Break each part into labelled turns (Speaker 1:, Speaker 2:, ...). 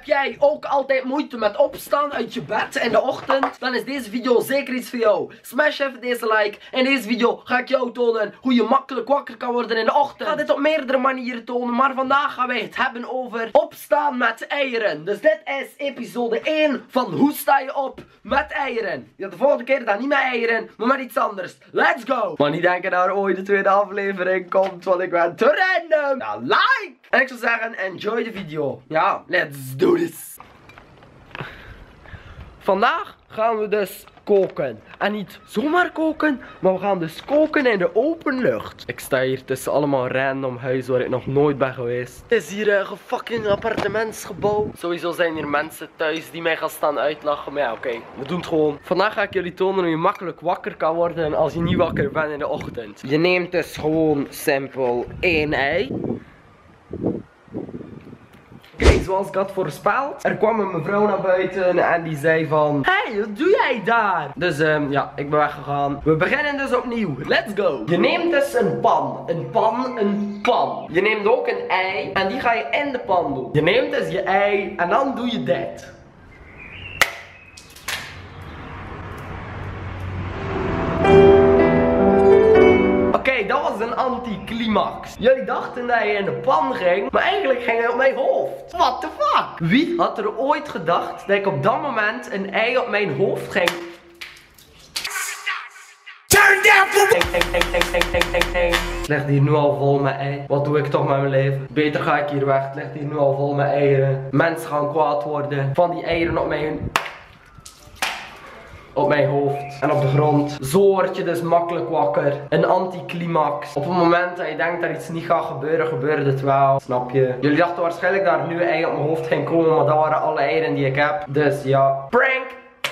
Speaker 1: jij ook altijd moeite met opstaan uit je bed in de ochtend? Dan is deze video zeker iets voor jou. Smash even deze like. In deze video ga ik jou tonen hoe je makkelijk wakker kan worden in de ochtend. Ik ga dit op meerdere manieren tonen, maar vandaag gaan wij het hebben over opstaan met eieren. Dus dit is episode 1 van hoe sta je op met eieren. Ja, de volgende keer dan niet met eieren, maar met iets anders. Let's go! Maar niet denken dat er ooit de tweede aflevering komt, want ik ben te random. Ja, like! En ik zou zeggen, enjoy de video. Ja, let's do this. Vandaag gaan we dus koken. En niet zomaar koken, maar we gaan dus koken in de open lucht. Ik sta hier tussen allemaal random huizen waar ik nog nooit ben geweest. Het is hier een fucking appartementsgebouw. Sowieso zijn hier mensen thuis die mij gaan staan uitlachen. Maar ja, oké, we doen het gewoon. Vandaag ga ik jullie tonen hoe je makkelijk wakker kan worden als je niet wakker bent in de ochtend. Je neemt dus gewoon simpel 1 ei. Oké, zoals ik had voorspeld. Er kwam een mevrouw naar buiten en die zei van: hey, wat doe jij daar? Dus ja, ik ben weggegaan. We beginnen dus opnieuw. Let's go. Je neemt dus een pan. Een pan. Je neemt ook een ei en die ga je in de pan doen. Je neemt dus je ei en dan doe je dit. Oké, dat was een anticlimax. Jullie dachten dat je in de pan ging, maar eigenlijk ging hij op mijn hoofd. What the fuck? Wie had er ooit gedacht dat ik op dat moment een ei op mijn hoofd ging? Turn down for... Het ligt hier nu al vol met ei. Wat doe ik toch met mijn leven? Beter ga ik hier weg. Het ligt hier nu al vol met eieren. Mensen gaan kwaad worden van die eieren op mijn hoofd en op de grond. Zo word je dus makkelijk wakker. Een anticlimax. Op het moment dat je denkt dat iets niet gaat gebeuren, gebeurt het wel. Snap je? Jullie dachten waarschijnlijk dat er een nieuwe ei op mijn hoofd ging komen, maar dat waren alle eieren die ik heb. Dus ja. Prank!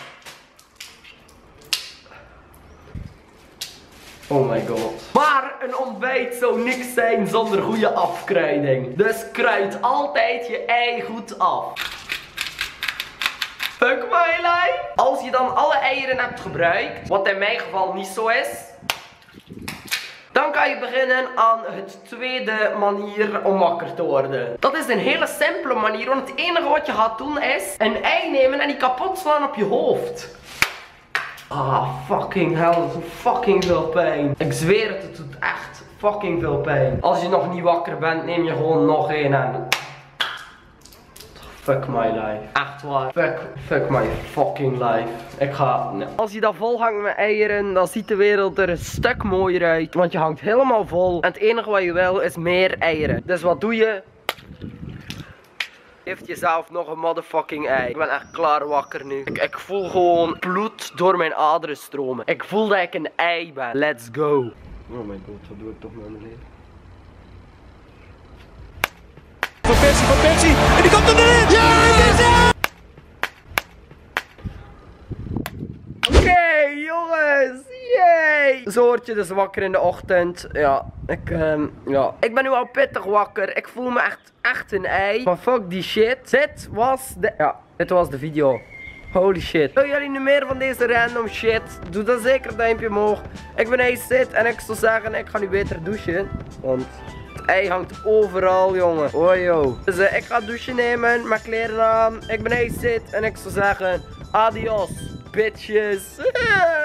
Speaker 1: Oh my god. Maar een ontbijt zou niks zijn zonder goede afkruiding. Dus kruid altijd je ei goed af. Fuck my life. Als je dan alle eieren hebt gebruikt, wat in mijn geval niet zo is, dan kan je beginnen aan het tweede manier om wakker te worden. Dat is een hele simpele manier, want het enige wat je gaat doen is een ei nemen en die kapot slaan op je hoofd. Ah, fucking hell, dat doet fucking veel pijn. Ik zweer het, het doet echt fucking veel pijn. Als je nog niet wakker bent, neem je gewoon nog één en... Fuck my life. Echt waar. Fuck my fucking life. Ik ga... Nee. Als je dat vol hangt met eieren, dan ziet de wereld er een stuk mooier uit. Want je hangt helemaal vol. En het enige wat je wil is meer eieren. Dus wat doe je? Geef jezelf nog een motherfucking ei. Ik ben echt klaar wakker nu. Ik voel gewoon bloed door mijn aderen stromen. Ik voel dat ik een ei ben. Let's go. Oh my god, wat doe ik toch met mijn leven?
Speaker 2: Van Persie. En die komt erin! Ja!
Speaker 1: Oké, jongens! Yay! Zo word je dus wakker in de ochtend. Ja, ik ben nu al pittig wakker. Ik voel me echt een ei. Maar fuck die shit. Dit was de video. Holy shit. Wil jullie nu meer van deze random shit? Doe dan zeker een duimpje omhoog. Ik ben ACID en ik zou zeggen, ik ga nu beter douchen. Want... het ei hangt overal, jongen. Oh, yo. Dus ik ga douchen nemen, mijn kleren aan. Ik ben ACID en ik zou zeggen, adios, bitches.